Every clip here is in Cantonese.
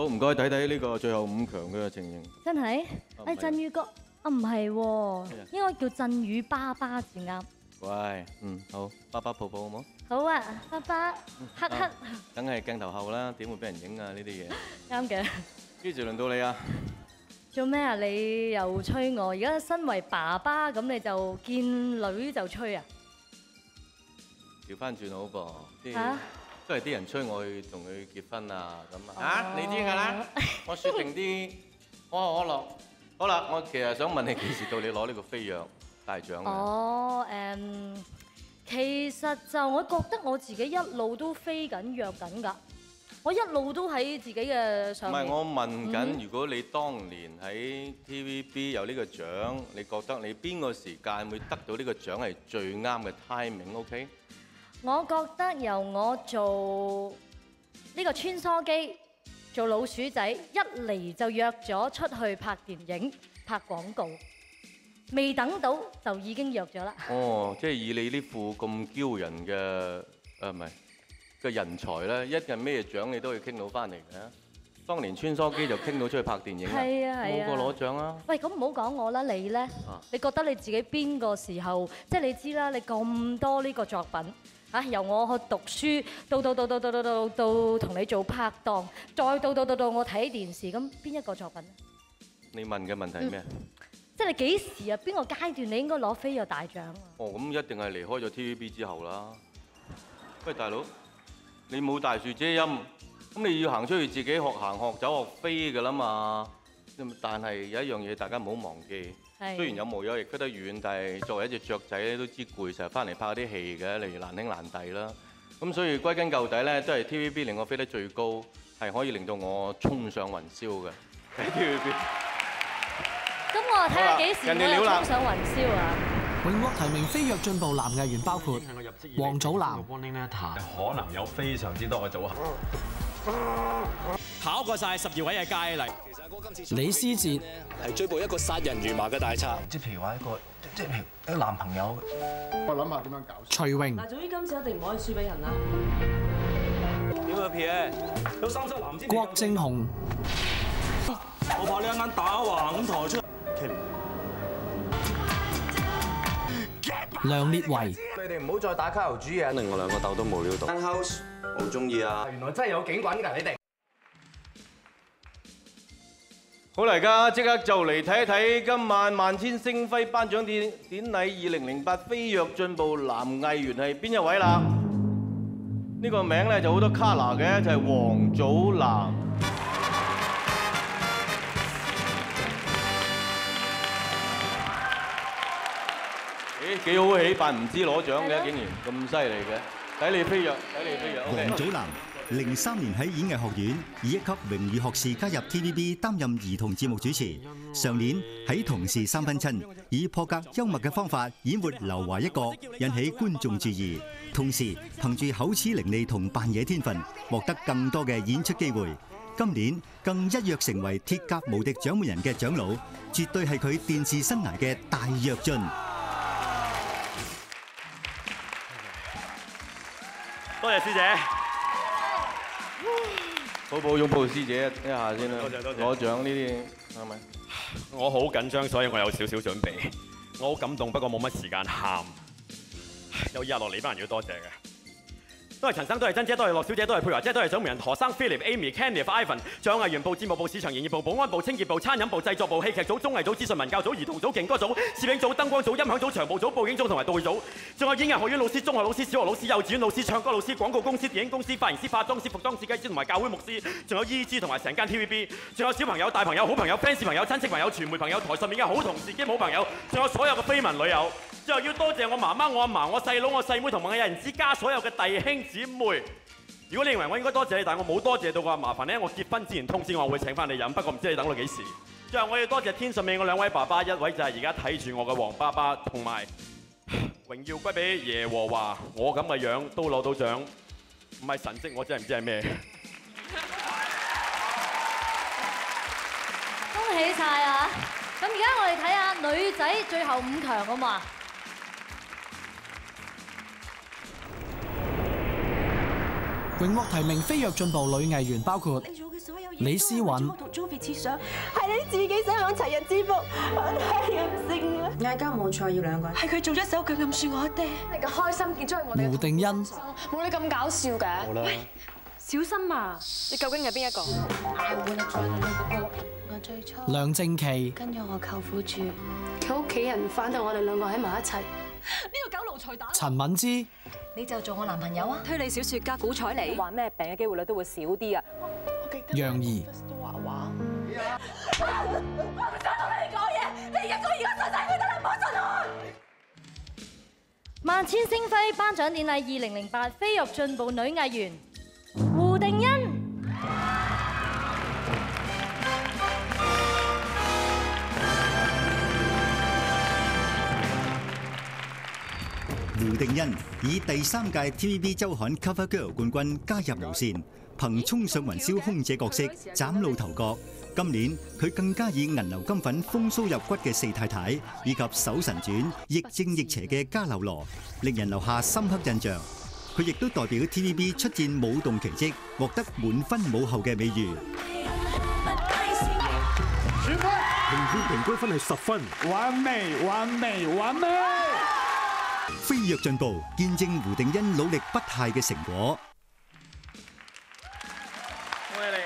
好，唔該睇睇呢個最後5強嘅情形。 真係？誒振宇哥，啊唔係喎，應該叫振宇爸爸至啱。 喂，好，爸爸抱抱好冇？ 好啊，爸爸，黑黑。 梗係鏡頭後啦，點會俾人影啊？呢啲嘢。 啱嘅。 跟住輪到你啊！ 做咩啊？你又催我？而家身為爸爸咁，你就見女就催啊？ 調翻轉好噃，都係啲人催我去同佢結婚啊咁啊！你知㗎啦，我説定啲可口可樂。好啦，我其實想問你幾時到你攞呢個飛躍大獎啊？ 哦，其實就我覺得我自己一路都飛緊躍緊㗎，我一路都喺自己嘅上面。 唔係，我問緊，如果你當年喺 TVB 有呢個獎，你覺得你邊個時間會得到呢個獎係最啱嘅 timing？OK？ 我覺得由我做呢個穿梭機，做老鼠仔，一嚟就約咗出去拍電影、拍廣告，未等到就已經約咗啦。 哦，即係以你呢副咁驕人嘅唔係嘅人才咧，一陣咩獎你都可以傾到翻嚟嘅。當年穿梭機就傾到出去拍電影啦， 係啊係啊， 冇個攞獎啊！ 喂，咁唔好講我啦，你咧？你覺得你自己邊個時候？即係你知啦，你咁多呢個作品。嚇！由我去讀書，到同你做拍檔，再到我睇電視，咁邊一個作品咧？ 你問嘅問題係咩？ 即係你幾時啊？邊個階段你應該攞飛躍大獎啊？ 哦，咁一定係離開咗 TVB 之後啦。喂，大佬，你冇大樹遮陰，咁你要行出去自己行學走學飛㗎啦嘛。但係有一樣嘢大家唔好忘記。雖然有毛有翼飛得遠，但係作為一隻雀仔咧，都知攰，成日翻嚟拍啲戲嘅，例如難兄難弟啦。咁所以歸根究底咧，都係 TVB 令我飛得最高，係可以令到我衝上雲霄嘅。喺 TVB。 咁我睇下幾時我又衝上雲霄啊！ 榮獲提名飛躍進步男藝員包括王祖藍， 可能有非常之多嘅組合。 考過晒12位嘅佳麗。 李思捷係追捕一個殺人如麻嘅大賊。 即係譬如話一個男朋友， 我諗下點樣搞。 徐榮嗱，總之今次一定唔可以輸俾人啦。 點啊，P.A. 有三色藍之。 郭正雄， 我怕你一眼打橫咁抬出。 梁烈唯， 你哋唔好再打卡油主嘢，令我兩個鬥都冇料到。House 好中意啊！原來真係有警棍㗎，你哋。 好啦，而家即刻就嚟睇一睇今晚萬千星輝頒獎典禮2008飛躍進步男藝員係邊一位啦？呢個名咧就好多 color 嘅，就係王祖藍。咦，幾好起，扮唔知攞獎嘅，竟然咁犀利嘅，睇你飛躍，睇你飛躍。 王祖藍03年喺演藝學院以1級榮譽學士加入 TVB 擔任兒童節目主持。上年喺《同事三分親》以破格幽默嘅方法演活劉華一角，引起觀眾注意。同時憑住口齒伶俐同扮嘢天分，獲得更多嘅演出機會。今年更一躍成為鐵甲無敵獎門人嘅長老，絕對係佢電視生涯嘅大躍進。 多謝師姐。 抱抱擁抱師姐一下先啦，攞獎呢啲係咪？ 我好緊張，所以我有少少準備。我好感動，不過冇乜時間喊。有以下落嚟班人要多謝嘅。都係陳生，都係珍姐，都係樂小姐，都係佩華姐，都係獎門人何生、Philip、Amy、Kenneth、Ivan，仲有藝員部、節目部、市場營業部、保安部、清潔部、餐飲部、製作部、戲劇組、綜藝組、資訊文教組、兒童組、勁歌組、攝影組、燈光組、音響組、場務組、佈景組同埋道具組，仲有演藝學院老師、中學老師、小學老師、幼稚園老師、唱歌老師、廣告公司、電影公司、髮型師、化妝師、服裝設計師同埋教會牧師，仲有 EG 同埋成間 TVB， 仲有小朋友、大朋友、好朋友、fans 朋友、親戚朋友、傳媒朋友、台上面嘅好同事兼好朋友，仲有所有嘅緋聞女友。最後要多謝我媽媽、我阿嫲、我細佬、我細妹同埋我有人之家所有嘅弟兄姊妹。如果你認為我應該多謝你，但係我冇多謝到嘅話，麻煩你喺我結婚之前通知我會請翻你飲。不過唔知你等到幾時。最後我要多謝天上面我兩位爸爸，一位就係而家睇住我嘅黃爸爸，同埋榮耀歸俾耶和華。我咁嘅樣都攞到獎，唔係神蹟，我真係唔知係咩。 恭喜晒啊！咁而家我哋睇下女仔最後5強好嘛？ 榮獲提名飛躍進步女藝員包括李思韻、 同 Joey 設想，係你自己想向齊人之福，係任性啊！嗌交冇錯，要兩個人。係佢做咗手腳暗算我爹。你嘅開心見咗係我哋。 胡定欣， 冇你咁搞笑嘅。好啦，小心啊！你究竟係邊一個？我最初梁靜琪跟咗我舅父住，佢屋企人反對我哋兩個喺埋一齊。呢個狗奴才打。 陳敏之， 你就做我男朋友啊！ 推理小説家古彩妮患咩病嘅機會率都會少啲啊！ 楊怡， 都畫畫。我唔想同你講嘢，你一個而家信晒佢得啦，唔好信我。 萬千星輝頒獎典禮2008飛躍進步女藝員胡定欣。 胡定欣以第3屆 TVB 週刊 Cover Girl 冠軍加入無線，憑衝上雲霄空姐角色嶄露頭角。今年佢更加以銀流金粉風騷入骨嘅四太太，以及搜神傳亦正亦邪嘅加流羅，令人留下深刻印象。佢亦都代表 TVB 出戰舞動奇蹟，獲得滿分舞后嘅美譽。 評判平均分係10分，完美，完美，完美。 飛躍進步，見證胡定欣努力不懈嘅成果。 恭喜你！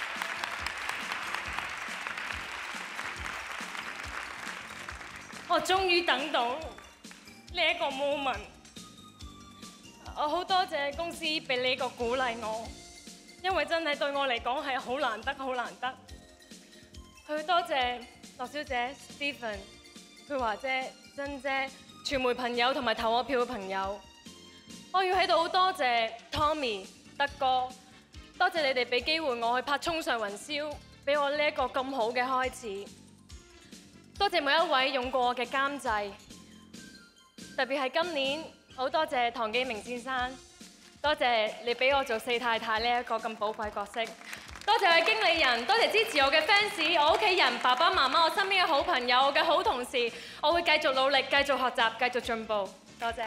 我終於等到呢一個 moment， 我好多謝公司俾呢個鼓勵我，因為真係對我嚟講係好難得，好難得。去多謝樂小姐、Stephen、佩華姐、珍姐、傳媒朋友同埋投我票嘅朋友，我要喺度好多謝 Tommy、德哥，多謝你哋俾機會我去拍《衝上雲霄》，俾我呢一個咁好嘅開始。多謝每一位用過我嘅監製，特別係今年好多謝唐基明先生，多謝你俾我做四太太呢一個咁寶貴角色。多謝我嘅經理人，多謝支持我嘅 fans， 我屋企人、爸爸媽媽、我身邊嘅好朋友、我嘅好同事，我會繼續努力、繼續學習、繼續進步。多謝。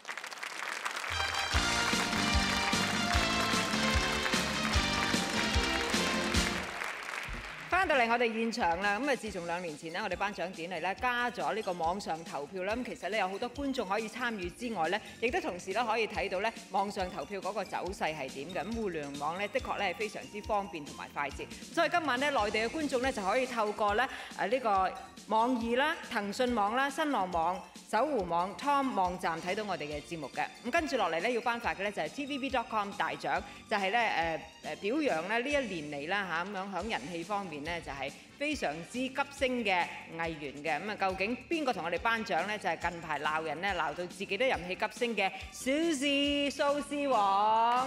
翻到嚟我哋現場啦，咁啊自從2年前咧，我哋頒獎典禮咧加咗呢個網上投票啦，咁其實咧有好多觀眾可以參與之外咧，亦都同時咧可以睇到咧網上投票嗰個走勢係點嘅。咁互聯網咧的確咧係非常之方便同埋快捷，所以今晚咧內地嘅觀眾咧就可以透過咧呢個網易啦、騰訊網啦、新浪網、搜狐網、Tom 網站睇到我哋嘅節目嘅。咁跟住落嚟咧要頒發嘅咧就係 TVB.com 大獎，就係咧表揚咧呢一年嚟啦嚇咁樣響人氣方面咧就係非常之急升嘅藝員嘅。咁啊究竟邊個同我哋頒獎咧？就係近排鬧人咧鬧到自己都人氣急升嘅蘇絲黃。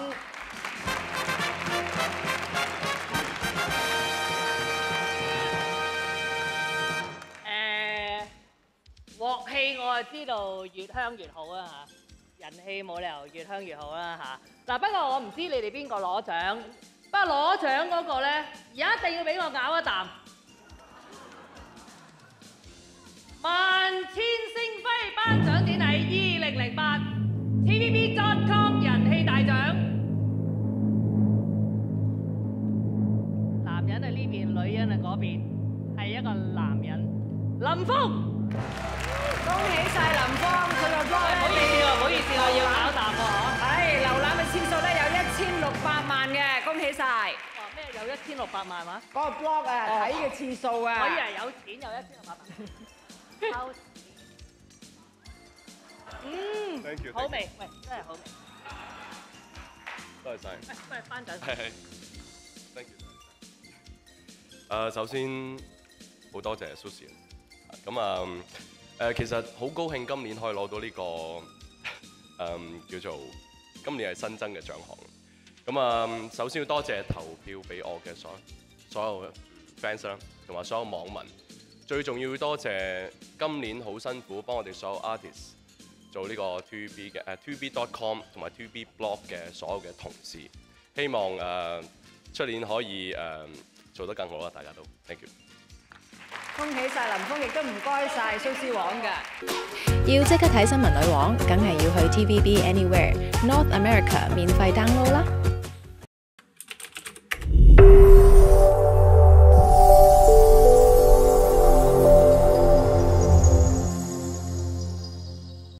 鑊氣我就知道越香越好啊嚇，人氣冇理由越香越好啦嚇。嗱不過我唔知你哋邊個攞獎，不過攞獎嗰個咧一定要俾我咬一啖。萬千星輝頒獎典禮2008 TVB.com 人氣大獎，男人喺呢邊，女人喺嗰邊，係一個男人林峰。 恭喜晒林峰，佢個 blog 咧， 唔好意思，我要咬啖喎嚇。 係瀏覽嘅次數咧有1600萬嘅，恭喜晒。 哇！咩有1600萬話？ 嗰個 blog 啊，睇嘅次數啊。 我以為有錢有1600萬。收錢。好味，喂，真係好味。 多謝晒。 喂，頒獎。 係。Thank you。首先好多謝 Susie。咁啊其實好高興今年可以攞到呢個叫做今年係新增嘅獎項。咁啊首先要多謝投票俾我嘅所有 fans 啦，同埋所有網民。最重要多謝今年好辛苦幫我哋所有 artist 做呢個 TVB 嘅TVB.com 同埋 TVB blog 嘅所有嘅同事。希望出年可以做得更好啦，大家都 thank you。 恭喜晒林峰，亦都唔該晒蘇絲黃嘅。 要即刻睇新聞女王，梗係要去 TVB Anywhere North America 免費 download 啦！